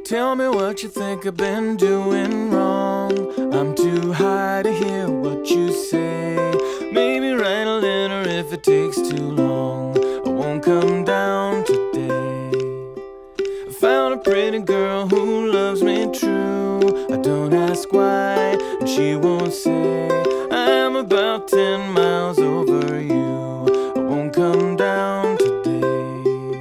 Tell me what you think I've been doing wrong. I'm too high to hear what you say. Maybe write a letter if it takes too long. I won't come down today. I found a pretty girl who loves me true. I don't ask why, and she won't say. I'm about 10 miles over you. I won't come down today.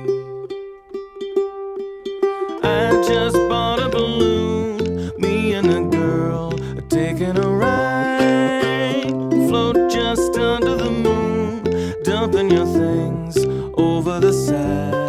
I just bought a balloon. Me and a girl are taking a ride. Float just under the moon, dumping your things over the side.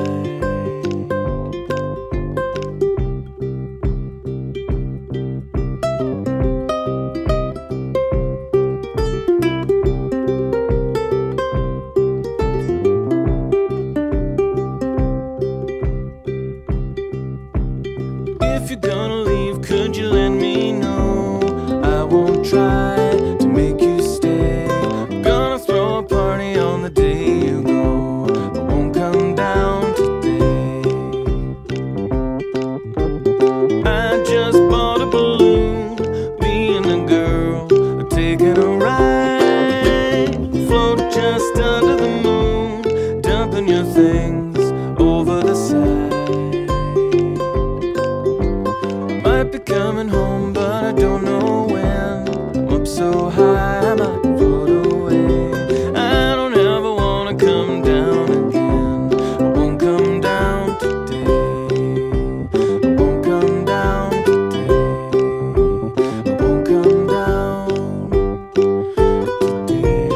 If you're gonna leave, could you let me know? I won't try to make you stay. I'm gonna throw a party on the day you go. I won't come down today. I just bought a balloon. Me and a girl are taking a ride. Float just under the moon, dumping your things over the side. Might be coming home, but I don't know when. I'm up so high, I might float away. I don't ever wanna come down again. I won't come down today. I won't come down today. I won't come down today.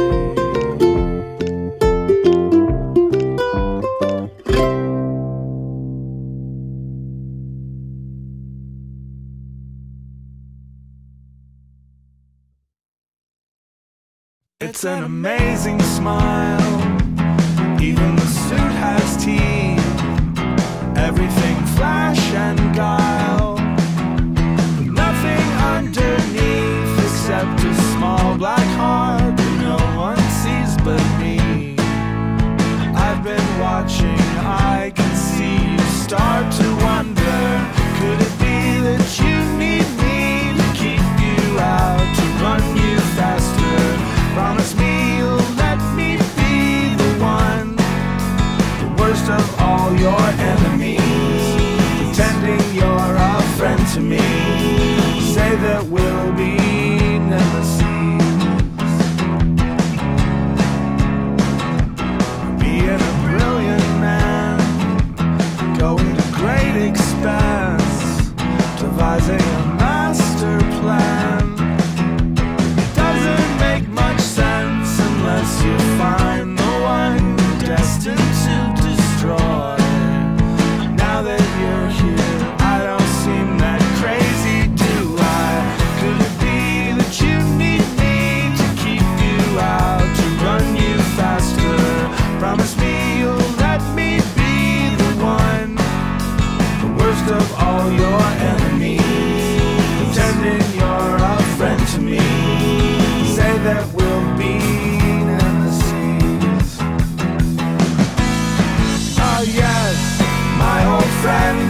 It's an amazing smile. Even the suit has teeth. Everything flash and guile. Nothing underneath except a small black heart that no one sees but me. I've been watching, I can see you start to wonder. Could it be that you need me to keep you out, to run you faster? Promise me you'll let me be the one, the worst of all your enemies, pretending you're a friend to me. Say that we'll be nemesis. Being a brilliant man, going to great expense, devising a master plan. Unless you find the one destined to destroy. Now that you're here, I don't seem that crazy, do I? Could it be that you need me to keep you out, to run you faster? Promise me you'll let me be the one, the worst of all your enemies, pretending you're a friend to me. Say that we'll be yes, my old friend.